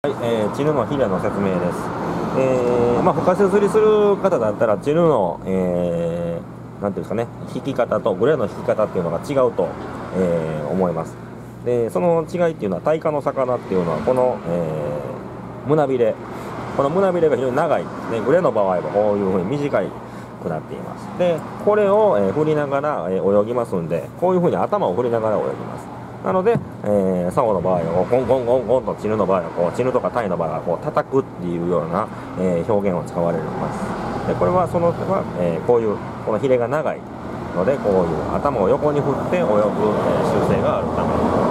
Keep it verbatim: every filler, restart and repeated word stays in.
はい、えー、チヌのヒレの説明です。えー、まあ、深瀬釣りする方だったら、チヌの、えー、なんていうんですかね、引き方とグレーの引き方っていうのが違うと、えー、思います。で、その違いっていうのは、タイ科の魚っていうのは、この、えー、胸びれ、この胸びれが非常に長い、ね、グレーの場合はこういうふうに短いくなっています。で、これを、えー、振りながら、えー、泳ぎますんで、こういうふうに頭を振りながら泳ぎます。なので、えー、サオの場合はゴンゴンゴンゴンと、チヌの場合はこう、チヌとかタイの場合はこう叩くっていうような、えー、表現を使われます。で、これはそのは、えー、こういうこのヒレが長いので、こういう頭を横に振って泳ぐ、えー、習性があるため。